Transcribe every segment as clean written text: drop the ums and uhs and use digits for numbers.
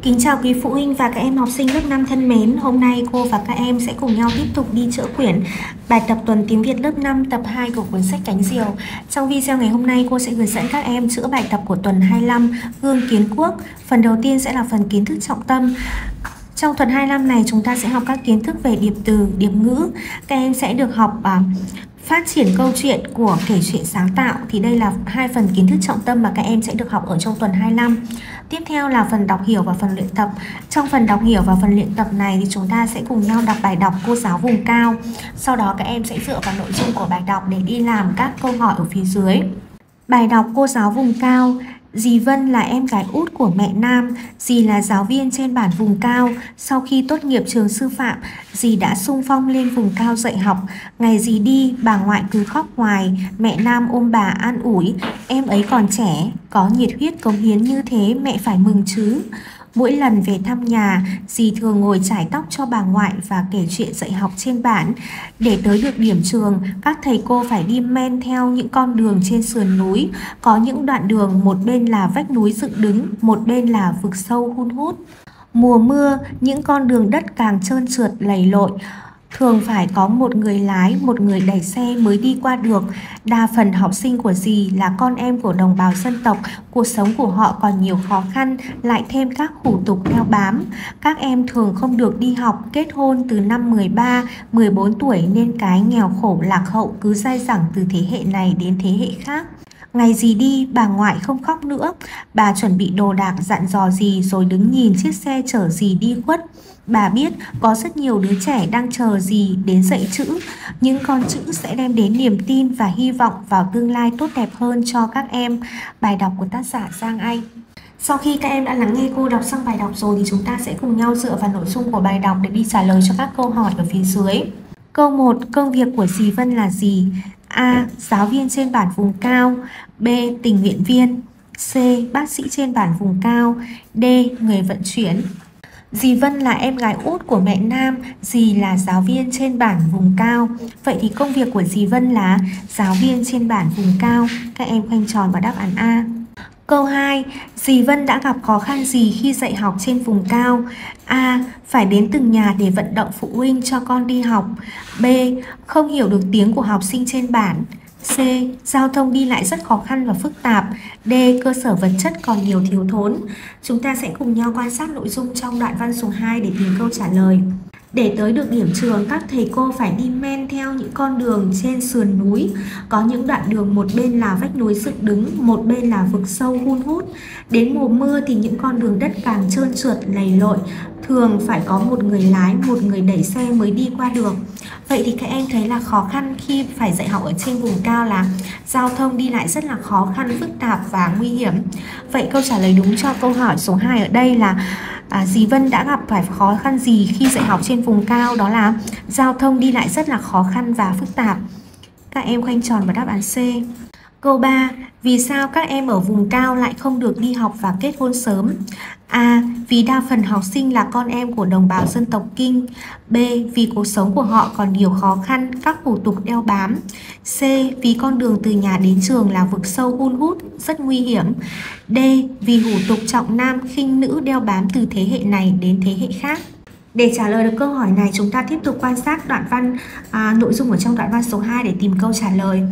Kính chào quý phụ huynh và các em học sinh lớp 5 thân mến. Hôm nay cô và các em sẽ cùng nhau tiếp tục đi chữa quyển bài tập tuần tiếng Việt lớp 5 tập 2 của cuốn sách Cánh Diều. Trong video ngày hôm nay cô sẽ hướng dẫn các em chữa bài tập của tuần 25 Gương Kiến Quốc. Phần đầu tiên sẽ là phần kiến thức trọng tâm. Trong tuần 25 này chúng ta sẽ học các kiến thức về điệp từ, điệp ngữ. Các em sẽ được học phát triển câu chuyện của kể chuyện sáng tạo. Thì đây là hai phần kiến thức trọng tâm mà các em sẽ được học ở trong tuần 25. Tiếp theo là phần đọc hiểu và phần luyện tập. Trong phần đọc hiểu và phần luyện tập này thì chúng ta sẽ cùng nhau đọc bài đọc Cô Giáo Vùng Cao. Sau đó các em sẽ dựa vào nội dung của bài đọc để đi làm các câu hỏi ở phía dưới. Bài đọc Cô Giáo Vùng Cao. Dì Vân là em gái út của mẹ Nam, dì là giáo viên trên bản vùng cao. Sau khi tốt nghiệp trường sư phạm, dì đã xung phong lên vùng cao dạy học. Ngày dì đi, bà ngoại cứ khóc hoài, mẹ Nam ôm bà an ủi. Em ấy còn trẻ, có nhiệt huyết cống hiến như thế mẹ phải mừng chứ. Mỗi lần về thăm nhà, dì thường ngồi chải tóc cho bà ngoại và kể chuyện dạy học trên bản. Để tới được điểm trường, các thầy cô phải đi men theo những con đường trên sườn núi. Có những đoạn đường một bên là vách núi dựng đứng, một bên là vực sâu hun hút. Mùa mưa, những con đường đất càng trơn trượt lầy lội. Thường phải có một người lái, một người đẩy xe mới đi qua được. Đa phần học sinh của dì là con em của đồng bào dân tộc, cuộc sống của họ còn nhiều khó khăn, lại thêm các hủ tục đeo bám. Các em thường không được đi học, kết hôn từ năm 13, 14 tuổi nên cái nghèo khổ lạc hậu cứ dai dẳng từ thế hệ này đến thế hệ khác. Ngày dì đi, bà ngoại không khóc nữa. Bà chuẩn bị đồ đạc dặn dò dì rồi đứng nhìn chiếc xe chở dì đi khuất. Bà biết có rất nhiều đứa trẻ đang chờ dì đến dạy chữ. Những con chữ sẽ đem đến niềm tin và hy vọng vào tương lai tốt đẹp hơn cho các em. Bài đọc của tác giả Giang Anh. Sau khi các em đã lắng nghe cô đọc xong bài đọc rồi thì chúng ta sẽ cùng nhau dựa vào nội dung của bài đọc để đi trả lời cho các câu hỏi ở phía dưới. Câu 1. Công việc của dì Vân là gì? A. Giáo viên trên bản vùng cao. B. Tình nguyện viên. C. Bác sĩ trên bản vùng cao. D. Người vận chuyển. Dì Vân là em gái út của mẹ Nam, dì là giáo viên trên bản vùng cao. Vậy thì công việc của dì Vân là giáo viên trên bản vùng cao. Các em khoanh tròn vào đáp án A. Câu 2. Dì Vân đã gặp khó khăn gì khi dạy học trên vùng cao? A. Phải đến từng nhà để vận động phụ huynh cho con đi học. B. Không hiểu được tiếng của học sinh trên bản. C. Giao thông đi lại rất khó khăn và phức tạp. D. Cơ sở vật chất còn nhiều thiếu thốn. Chúng ta sẽ cùng nhau quan sát nội dung trong đoạn văn số 2 để tìm câu trả lời. Để tới được điểm trường, các thầy cô phải đi men theo những con đường trên sườn núi. Có những đoạn đường một bên là vách núi dựng đứng, một bên là vực sâu hun hút. Đến mùa mưa thì những con đường đất càng trơn trượt lầy lội. Thường phải có một người lái, một người đẩy xe mới đi qua được. Vậy thì các em thấy là khó khăn khi phải dạy học ở trên vùng cao là giao thông đi lại rất là khó khăn, phức tạp và nguy hiểm. Vậy câu trả lời đúng cho câu hỏi số 2 ở đây là dì Vân đã gặp phải khó khăn gì khi dạy học trên vùng cao? Đó là giao thông đi lại rất là khó khăn và phức tạp. Các em khoanh tròn vào đáp án C. Câu 3. Vì sao các em ở vùng cao lại không được đi học và kết hôn sớm? A. Vì đa phần học sinh là con em của đồng bào dân tộc Kinh. B. Vì cuộc sống của họ còn nhiều khó khăn, các hủ tục đeo bám. C. Vì con đường từ nhà đến trường là vực sâu hun hút, rất nguy hiểm. D. Vì hủ tục trọng nam khinh nữ đeo bám từ thế hệ này đến thế hệ khác. Để trả lời được câu hỏi này, chúng ta tiếp tục quan sát đoạn văn nội dung ở trong đoạn văn số 2 để tìm câu trả lời.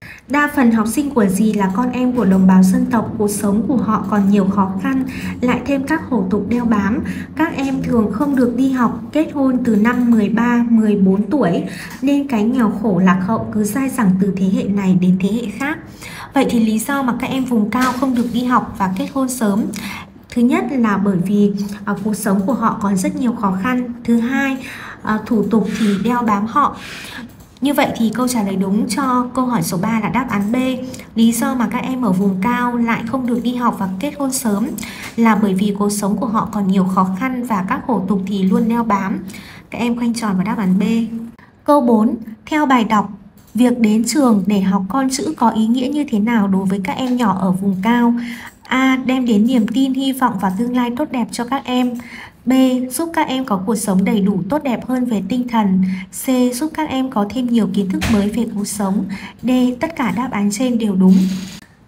Đa phần học sinh của dì là con em của đồng bào dân tộc, cuộc sống của họ còn nhiều khó khăn, lại thêm các hủ tục đeo bám. Các em thường không được đi học, kết hôn từ năm 13, 14 tuổi, nên cái nghèo khổ lạc hậu cứ dai dẳng từ thế hệ này đến thế hệ khác. Vậy thì lý do mà các em vùng cao không được đi học và kết hôn sớm? Thứ nhất là bởi vì cuộc sống của họ còn rất nhiều khó khăn. Thứ hai, thủ tục thì đeo bám họ. Như vậy thì câu trả lời đúng cho câu hỏi số 3 là đáp án B. Lý do mà các em ở vùng cao lại không được đi học và kết hôn sớm là bởi vì cuộc sống của họ còn nhiều khó khăn và các hủ tục thì luôn đeo bám. Các em khoanh tròn vào đáp án B. Câu 4. Theo bài đọc, việc đến trường để học con chữ có ý nghĩa như thế nào đối với các em nhỏ ở vùng cao? A. Đem đến niềm tin, hy vọng và tương lai tốt đẹp cho các em. B. Giúp các em có cuộc sống đầy đủ tốt đẹp hơn về tinh thần. C. Giúp các em có thêm nhiều kiến thức mới về cuộc sống. D. Tất cả đáp án trên đều đúng.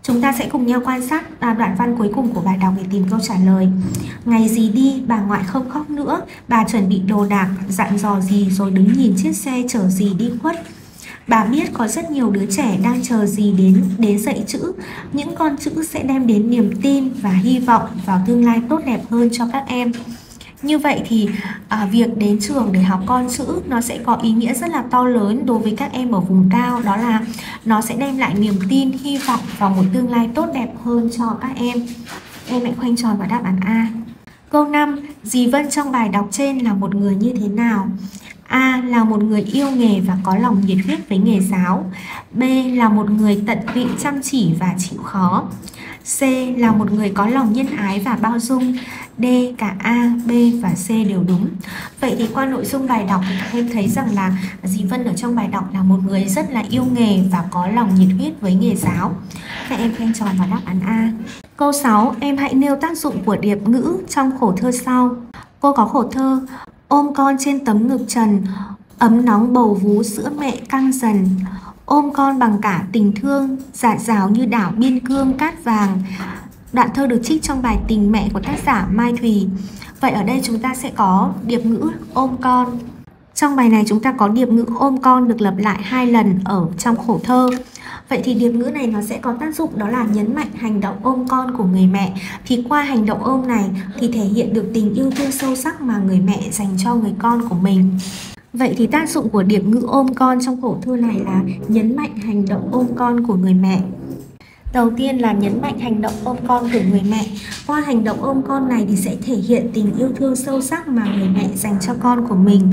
Chúng ta sẽ cùng nhau quan sát đoạn văn cuối cùng của bài đọc để tìm câu trả lời. Ngày gì đi, bà ngoại không khóc nữa, bà chuẩn bị đồ đạc, dặn dò gì rồi đứng nhìn chiếc xe chở dì đi khuất. Bà biết có rất nhiều đứa trẻ đang chờ dì đến dạy chữ. Những con chữ sẽ đem đến niềm tin và hy vọng vào tương lai tốt đẹp hơn cho các em. Như vậy thì việc đến trường để học con chữ nó sẽ có ý nghĩa rất là to lớn đối với các em ở vùng cao. Đó là nó sẽ đem lại niềm tin, hy vọng vào một tương lai tốt đẹp hơn cho các em. Em hãy khoanh tròn vào đáp án A. Câu 5. Dì Vân trong bài đọc trên là một người như thế nào? A. Là một người yêu nghề và có lòng nhiệt huyết với nghề giáo. B. Là một người tận tụy chăm chỉ và chịu khó. C. Là một người có lòng nhân ái và bao dung. D. Cả A, B và C đều đúng. Vậy thì qua nội dung bài đọc thì các em thấy rằng là dì Vân ở trong bài đọc là một người rất là yêu nghề và có lòng nhiệt huyết với nghề giáo. Các em khoanh tròn vào đáp án A. Câu 6. Em hãy nêu tác dụng của điệp ngữ trong khổ thơ sau. Cô có khổ thơ: ôm con trên tấm ngực trần, ấm nóng bầu vú sữa mẹ căng dần. Ôm con bằng cả tình thương, dạt dào như đảo biên cương cát vàng. Đoạn thơ được trích trong bài Tình Mẹ của tác giả Mai Thùy. Vậy ở đây chúng ta sẽ có điệp ngữ ôm con. Trong bài này chúng ta có điệp ngữ ôm con được lặp lại 2 lần ở trong khổ thơ. Vậy thì điệp ngữ này nó sẽ có tác dụng đó là nhấn mạnh hành động ôm con của người mẹ. Thì qua hành động ôm này thì thể hiện được tình yêu thương sâu sắc mà người mẹ dành cho người con của mình. Vậy thì tác dụng của điệp ngữ ôm con trong khổ thơ này là nhấn mạnh hành động ôm con của người mẹ. Đầu tiên là nhấn mạnh hành động ôm con của người mẹ. Qua hành động ôm con này thì sẽ thể hiện tình yêu thương sâu sắc mà người mẹ dành cho con của mình.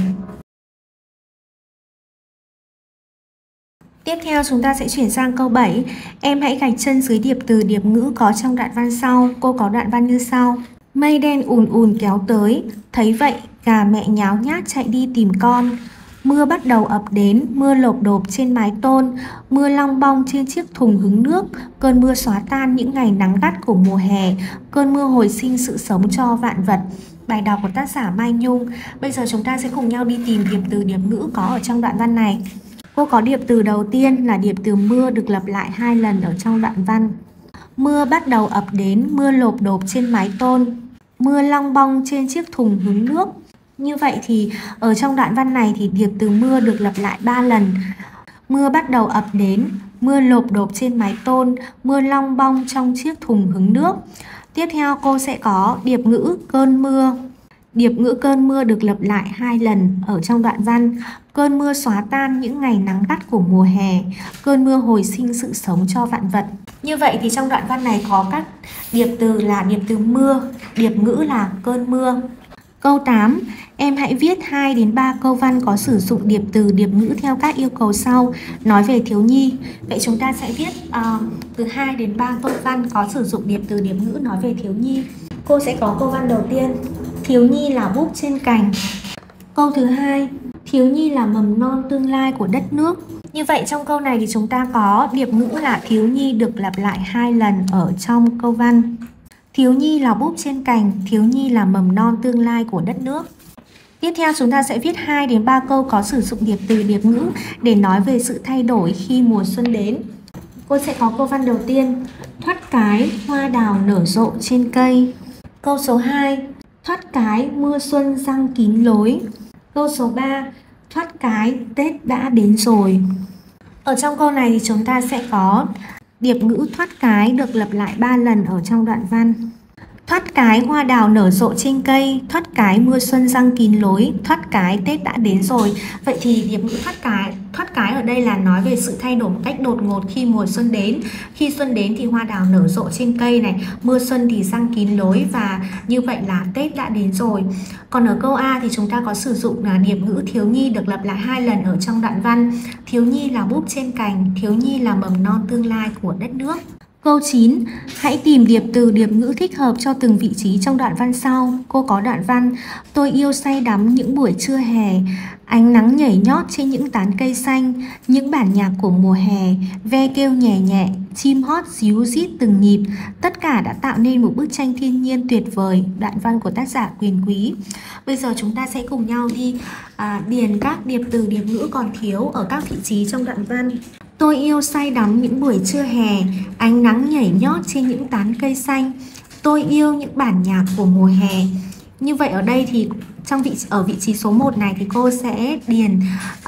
Tiếp theo chúng ta sẽ chuyển sang câu 7. Em hãy gạch chân dưới điệp từ điệp ngữ có trong đoạn văn sau. Cô có đoạn văn như sau. Mây đen ùn ùn kéo tới, thấy vậy gà mẹ nháo nhác chạy đi tìm con. Mưa bắt đầu ập đến, mưa lộp độp trên mái tôn, mưa long bong trên chiếc thùng hứng nước. Cơn mưa xóa tan những ngày nắng gắt của mùa hè, cơn mưa hồi sinh sự sống cho vạn vật. Bài đọc của tác giả Mai Nhung. Bây giờ chúng ta sẽ cùng nhau đi tìm điệp từ điệp ngữ có ở trong đoạn văn này. Cô có điệp từ đầu tiên là điệp từ mưa được lặp lại 2 lần ở trong đoạn văn. Mưa bắt đầu ập đến, mưa lộp độp trên mái tôn, mưa long bong trên chiếc thùng hứng nước. Như vậy thì ở trong đoạn văn này thì điệp từ mưa được lặp lại 3 lần. Mưa bắt đầu ập đến, mưa lộp độp trên mái tôn, mưa long bong trong chiếc thùng hứng nước. Tiếp theo cô sẽ có điệp ngữ cơn mưa. Điệp ngữ cơn mưa được lặp lại 2 lần ở trong đoạn văn. Cơn mưa xóa tan những ngày nắng gắt của mùa hè, cơn mưa hồi sinh sự sống cho vạn vật. Như vậy thì trong đoạn văn này có các điệp từ là điệp từ mưa, điệp ngữ là cơn mưa. Câu 8. Em hãy viết 2 đến 3 câu văn có sử dụng điệp từ điệp ngữ theo các yêu cầu sau, nói về thiếu nhi. Vậy chúng ta sẽ viết từ 2 đến 3 câu văn có sử dụng điệp từ điệp ngữ nói về thiếu nhi. Cô sẽ có câu văn đầu tiên. Thiếu nhi là búp trên cành. Câu thứ hai. Thiếu nhi là mầm non tương lai của đất nước. Như vậy trong câu này thì chúng ta có điệp ngữ là thiếu nhi được lặp lại 2 lần ở trong câu văn. Thiếu nhi là búp trên cành, thiếu nhi là mầm non tương lai của đất nước. Tiếp theo chúng ta sẽ viết 2 đến 3 câu có sử dụng điệp từ điệp ngữ để nói về sự thay đổi khi mùa xuân đến. Cô sẽ có câu văn đầu tiên. Thoát cái, hoa đào nở rộ trên cây. Câu số 2. Thoát cái, mưa xuân giăng kín lối. Câu số 3. Thoát cái, Tết đã đến rồi. Ở trong câu này thì chúng ta sẽ có điệp ngữ thoát cái được lặp lại 3 lần ở trong đoạn văn. Thoát cái, hoa đào nở rộ trên cây. Thoát cái, mưa xuân giăng kín lối. Thoát cái, Tết đã đến rồi. Vậy thì điệp ngữ thoát cái ở đây là nói về sự thay đổi một cách đột ngột khi mùa xuân đến. Khi xuân đến thì hoa đào nở rộ trên cây này, mưa xuân thì giăng kín lối, và như vậy là Tết đã đến rồi. Còn ở câu A thì chúng ta có sử dụng là điệp ngữ thiếu nhi được lặp lại 2 lần ở trong đoạn văn. Thiếu nhi là búp trên cành, thiếu nhi là mầm non tương lai của đất nước. Câu 9. Hãy tìm điệp từ điệp ngữ thích hợp cho từng vị trí trong đoạn văn sau. Cô có đoạn văn. Tôi yêu say đắm những buổi trưa hè, ánh nắng nhảy nhót trên những tán cây xanh, những bản nhạc của mùa hè, ve kêu nhẹ nhẹ, chim hót ríu rít từng nhịp. Tất cả đã tạo nên một bức tranh thiên nhiên tuyệt vời. Đoạn văn của tác giả Quyền Quý. Bây giờ chúng ta sẽ cùng nhau đi điền các điệp từ điệp ngữ còn thiếu ở các vị trí trong đoạn văn. Tôi yêu say đắm những buổi trưa hè, ánh nắng nhảy nhót trên những tán cây xanh. Tôi yêu những bản nhạc của mùa hè. Như vậy ở đây thì ở vị trí số 1 này thì cô sẽ điền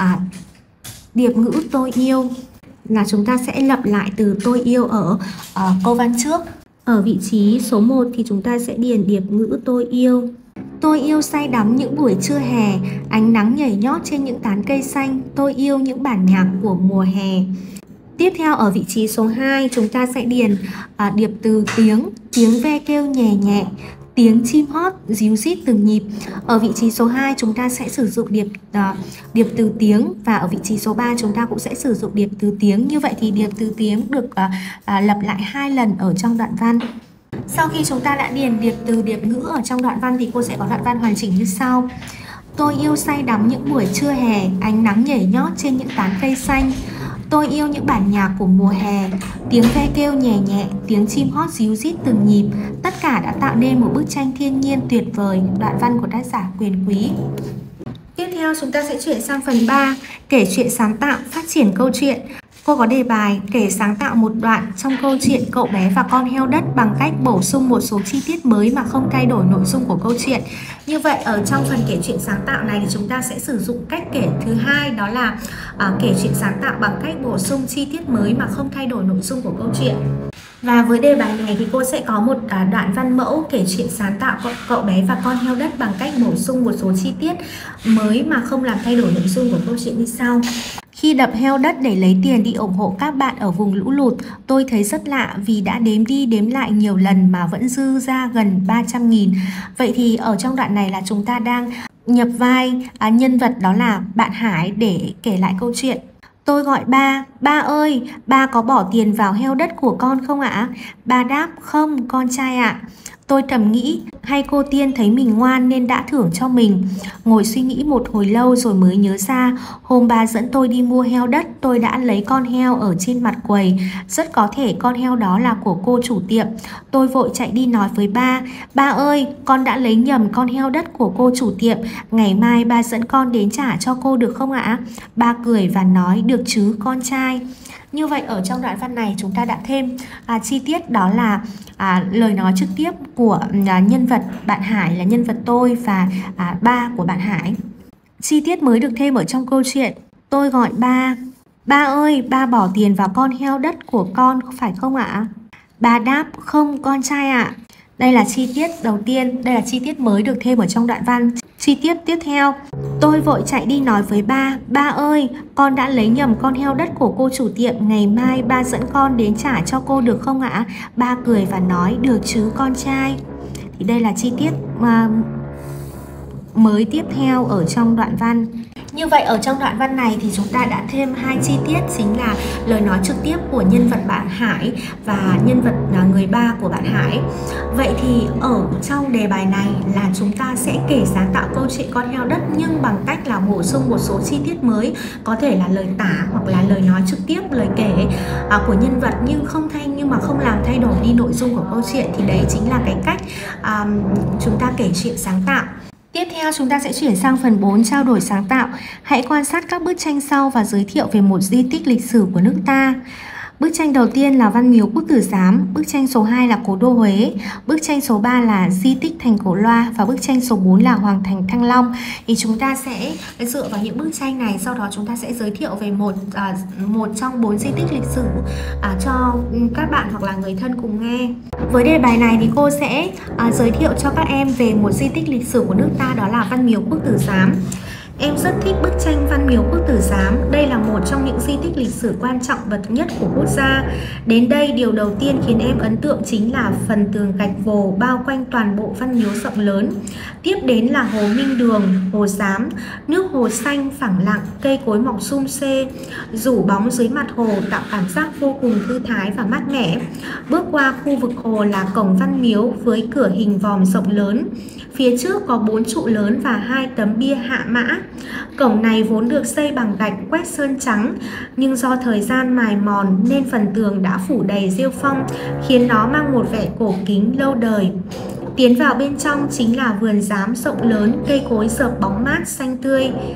điệp ngữ tôi yêu, là chúng ta sẽ lặp lại từ tôi yêu ở câu văn trước. Ở vị trí số 1 thì chúng ta sẽ điền điệp ngữ tôi yêu. Tôi yêu say đắm những buổi trưa hè, ánh nắng nhảy nhót trên những tán cây xanh. Tôi yêu những bản nhạc của mùa hè. Tiếp theo ở vị trí số 2 chúng ta sẽ điền điệp từ tiếng ve kêu nhẹ nhẹ, tiếng chim hót ríu rít từng nhịp. Ở vị trí số 2 chúng ta sẽ sử dụng điệp từ tiếng, và ở vị trí số 3 chúng ta cũng sẽ sử dụng điệp từ tiếng. Như vậy thì điệp từ tiếng được lặp lại 2 lần ở trong đoạn văn. Sau khi chúng ta đã điền điệp từ điệp ngữ ở trong đoạn văn thì cô sẽ có đoạn văn hoàn chỉnh như sau. Tôi yêu say đắm những buổi trưa hè, ánh nắng nhảy nhót trên những tán cây xanh. Tôi yêu những bản nhạc của mùa hè, tiếng ve kêu nhẹ nhẹ, tiếng chim hót ríu rít từng nhịp. Tất cả đã tạo nên một bức tranh thiên nhiên tuyệt vời. Đoạn văn của tác giả Quyền Quý. Tiếp theo chúng ta sẽ chuyển sang phần 3, kể chuyện sáng tạo, phát triển câu chuyện. Cô có đề bài kể sáng tạo một đoạn trong câu chuyện Cậu bé và con heo đất bằng cách bổ sung một số chi tiết mới mà không thay đổi nội dung của câu chuyện. Như vậy ở trong phần kể chuyện sáng tạo này thì chúng ta sẽ sử dụng cách kể thứ hai, đó là kể chuyện sáng tạo bằng cách bổ sung chi tiết mới mà không thay đổi nội dung của câu chuyện. Và với đề bài này thì cô sẽ có một đoạn văn mẫu kể chuyện sáng tạo Cậu bé và con heo đất bằng cách bổ sung một số chi tiết mới mà không làm thay đổi nội dung của câu chuyện như sau. Khi đập heo đất để lấy tiền đi ủng hộ các bạn ở vùng lũ lụt, tôi thấy rất lạ vì đã đếm đi đếm lại nhiều lần mà vẫn dư ra gần 300.000. Vậy thì ở trong đoạn này là chúng ta đang nhập vai nhân vật đó là bạn Hải để kể lại câu chuyện. Tôi gọi ba ơi, ba có bỏ tiền vào heo đất của con không ạ? Ba đáp, không con trai ạ. Tôi thầm nghĩ, hay cô Tiên thấy mình ngoan nên đã thưởng cho mình. Ngồi suy nghĩ một hồi lâu rồi mới nhớ ra, hôm ba dẫn tôi đi mua heo đất, tôi đã lấy con heo ở trên mặt quầy. Rất có thể con heo đó là của cô chủ tiệm. Tôi vội chạy đi nói với ba, ba ơi, con đã lấy nhầm con heo đất của cô chủ tiệm. Ngày mai ba dẫn con đến trả cho cô được không ạ? Ba cười và nói, được chứ con trai. Như vậy ở trong đoạn văn này chúng ta đã thêm chi tiết, đó là lời nói trực tiếp của nhân vật bạn Hải là nhân vật tôi và ba của bạn Hải. Chi tiết mới được thêm ở trong câu chuyện. Tôi gọi ba ơi, ba bỏ tiền vào con heo đất của con phải không ạ? Ba đáp, không con trai ạ. Đây là chi tiết đầu tiên, đây là chi tiết mới được thêm ở trong đoạn văn. Chi tiết tiếp theo, tôi vội chạy đi nói với ba ơi, con đã lấy nhầm con heo đất của cô chủ tiệm, ngày mai ba dẫn con đến trả cho cô được không ạ? Ba cười và nói, được chứ con trai. Thì đây là chi tiết mới tiếp theo ở trong đoạn văn. Như vậy ở trong đoạn văn này thì chúng ta đã thêm 2 chi tiết, chính là lời nói trực tiếp của nhân vật bạn Hải và nhân vật người ba của bạn Hải. Vậy thì ở trong đề bài này là chúng ta sẽ kể sáng tạo câu chuyện con heo đất nhưng bằng cách là bổ sung một số chi tiết mới, có thể là lời tả hoặc là lời nói trực tiếp, lời kể của nhân vật nhưng mà không làm thay đổi đi nội dung của câu chuyện. Thì đấy chính là cái cách chúng ta kể chuyện sáng tạo. Tiếp theo chúng ta sẽ chuyển sang phần 4, trao đổi sáng tạo. Hãy quan sát các bức tranh sau và giới thiệu về một di tích lịch sử của nước ta. Bức tranh đầu tiên là Văn Miếu Quốc Tử Giám, bức tranh số 2 là Cố đô Huế, bức tranh số 3 là di tích Thành Cổ Loa và bức tranh số 4 là Hoàng thành Thăng Long. Thì chúng ta sẽ dựa vào những bức tranh này, sau đó chúng ta sẽ giới thiệu về một trong 4 di tích lịch sử cho các bạn hoặc là người thân cùng nghe. Với đề bài này thì cô sẽ giới thiệu cho các em về một di tích lịch sử của nước ta, đó là Văn Miếu Quốc Tử Giám. Em rất thích bức tranh Văn Miếu Quốc Tử Giám. Đây là một trong những di tích lịch sử quan trọng bậc nhất của quốc gia. Đến đây, điều đầu tiên khiến em ấn tượng chính là phần tường gạch vồ bao quanh toàn bộ Văn Miếu rộng lớn. Tiếp đến là Hồ Minh Đường, Hồ Giám, nước hồ xanh phẳng lặng, cây cối mọc sum xê, rủ bóng dưới mặt hồ tạo cảm giác vô cùng thư thái và mát mẻ. Bước qua khu vực hồ là cổng Văn Miếu với cửa hình vòm rộng lớn. Phía trước có 4 trụ lớn và 2 tấm bia hạ mã. Cổng này vốn được xây bằng gạch quét sơn trắng, nhưng do thời gian mài mòn nên phần tường đã phủ đầy rêu phong, khiến nó mang một vẻ cổ kính lâu đời. Tiến vào bên trong chính là vườn giám rộng lớn, cây cối rợp bóng mát xanh tươi.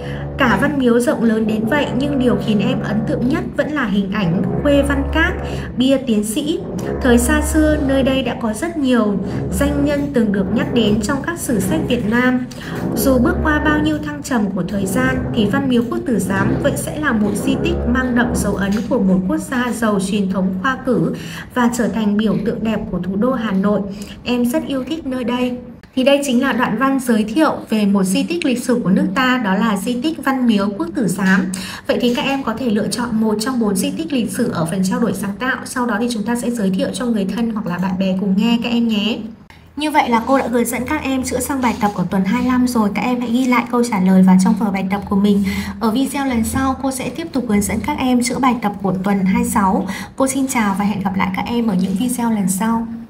Cả Văn Miếu rộng lớn đến vậy nhưng điều khiến em ấn tượng nhất vẫn là hình ảnh Khuê Văn Các, bia tiến sĩ. Thời xa xưa, nơi đây đã có rất nhiều danh nhân từng được nhắc đến trong các sử sách Việt Nam. Dù bước qua bao nhiêu thăng trầm của thời gian thì Văn Miếu Quốc Tử Giám vẫn sẽ là một di tích mang đậm dấu ấn của một quốc gia giàu truyền thống khoa cử và trở thành biểu tượng đẹp của thủ đô Hà Nội. Em rất yêu thích nơi đây. Thì đây chính là đoạn văn giới thiệu về một di tích lịch sử của nước ta, đó là di tích Văn Miếu Quốc Tử Giám. Vậy thì các em có thể lựa chọn một trong 4 di tích lịch sử ở phần trao đổi sáng tạo. Sau đó thì chúng ta sẽ giới thiệu cho người thân hoặc là bạn bè cùng nghe các em nhé. Như vậy là cô đã hướng dẫn các em chữa xong bài tập của tuần 25 rồi. Các em hãy ghi lại câu trả lời vào trong vở bài tập của mình. Ở video lần sau cô sẽ tiếp tục hướng dẫn các em chữa bài tập của tuần 26. Cô xin chào và hẹn gặp lại các em ở những video lần sau.